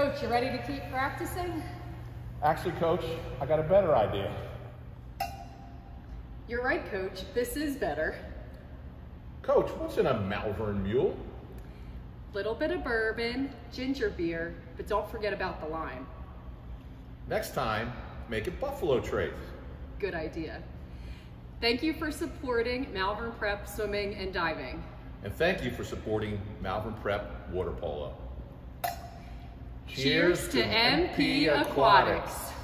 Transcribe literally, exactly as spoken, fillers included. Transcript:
Coach, you ready to keep practicing? Actually, Coach, I got a better idea. You're right, Coach. This is better. Coach, what's in a Malvern Mule? Little bit of bourbon, ginger beer, but don't forget about the lime. Next time, make it Buffalo Trace. Good idea. Thank you for supporting Malvern Prep Swimming and Diving. And thank you for supporting Malvern Prep Water Polo. Cheers, Cheers to M P Aquatics.